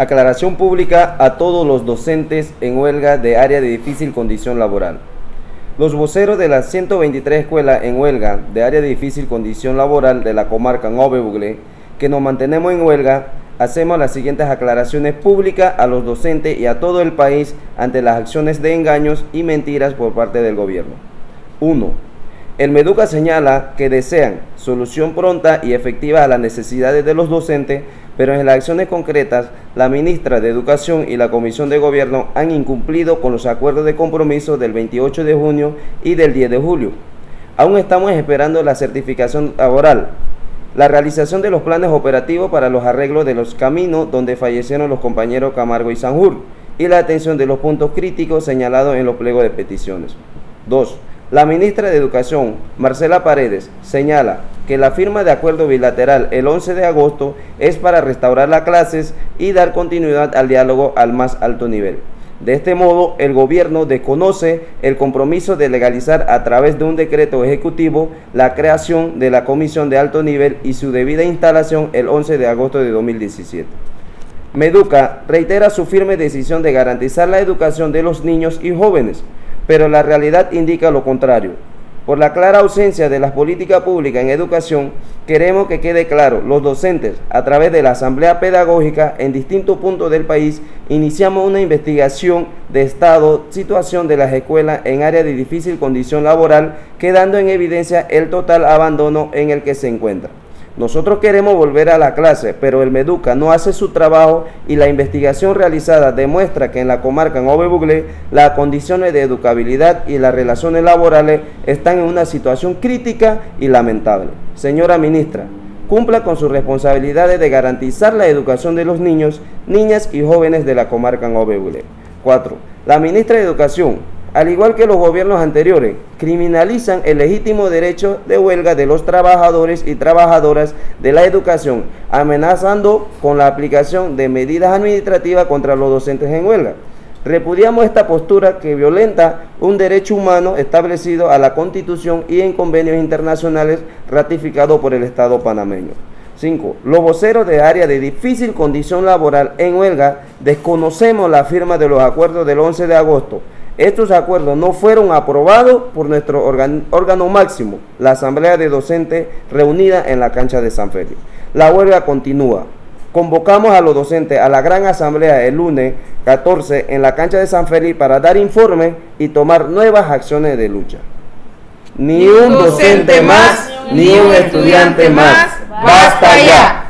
Aclaración pública a todos los docentes en huelga de área de difícil condición laboral. Los voceros de las 123 escuelas en huelga de área de difícil condición laboral de la comarca Nove Buglé, que nos mantenemos en huelga, hacemos las siguientes aclaraciones públicas a los docentes y a todo el país ante las acciones de engaños y mentiras por parte del gobierno. 1. El Meduca señala que desean solución pronta y efectiva a las necesidades de los docentes, pero en las acciones concretas, la ministra de Educación y la Comisión de Gobierno han incumplido con los acuerdos de compromiso del 28 de junio y del 10 de julio. Aún estamos esperando la certificación laboral, la realización de los planes operativos para los arreglos de los caminos donde fallecieron los compañeros Camargo y Sanjur y la atención de los puntos críticos señalados en los pliegos de peticiones. 2. La ministra de Educación, Marcela Paredes, señala que la firma de acuerdo bilateral el 11 de agosto es para restaurar las clases y dar continuidad al diálogo al más alto nivel. De este modo, el gobierno desconoce el compromiso de legalizar a través de un decreto ejecutivo la creación de la comisión de alto nivel y su debida instalación el 11 de agosto de 2017. Meduca reitera su firme decisión de garantizar la educación de los niños y jóvenes, pero la realidad indica lo contrario. Por la clara ausencia de las políticas públicas en educación, queremos que quede claro, los docentes, a través de la Asamblea Pedagógica en distintos puntos del país, iniciamos una investigación de estado, situación de las escuelas en áreas de difícil condición laboral, quedando en evidencia el total abandono en el que se encuentra. Nosotros queremos volver a la clase, pero el Meduca no hace su trabajo y la investigación realizada demuestra que en la comarca Nove Buglé las condiciones de educabilidad y las relaciones laborales están en una situación crítica y lamentable. Señora ministra, cumpla con sus responsabilidades de garantizar la educación de los niños, niñas y jóvenes de la comarca Nove Buglé. 4. La ministra de Educación, al igual que los gobiernos anteriores, criminalizan el legítimo derecho de huelga de los trabajadores y trabajadoras de la educación, amenazando con la aplicación de medidas administrativas contra los docentes en huelga. Repudiamos esta postura que violenta un derecho humano establecido a la Constitución y en convenios internacionales ratificados por el Estado panameño. 5. Los voceros de área de difícil condición laboral en huelga desconocemos la firma de los acuerdos del 11 de agosto. Estos acuerdos no fueron aprobados por nuestro órgano máximo, la Asamblea de Docentes reunida en la cancha de San Félix. La huelga continúa. Convocamos a los docentes a la gran asamblea el lunes 14 en la cancha de San Félix para dar informe y tomar nuevas acciones de lucha. Ni un docente más, ni un estudiante más. ¡Basta ya!